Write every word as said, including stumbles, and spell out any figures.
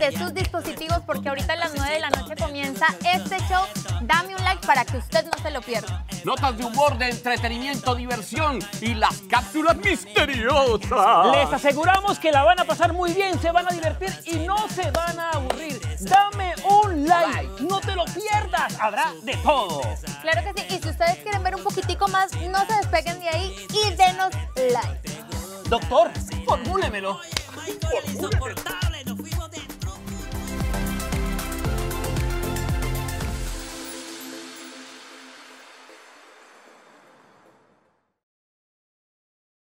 de sus dispositivos porque ahorita a las nueve de la noche comienza este show. Dame un like para que usted no se lo pierda. Notas de humor, de entretenimiento, diversión y las cápsulas misteriosas. Les aseguramos que la van a pasar muy bien, se van a divertir y no se van a aburrir. Dame un like, no te lo pierdas, habrá de todo. Claro que sí, y si ustedes quieren ver un poquitico más, no se despeguen de ahí y denos like. Doctor, formúlemelo. Insoportable, nos fuimos de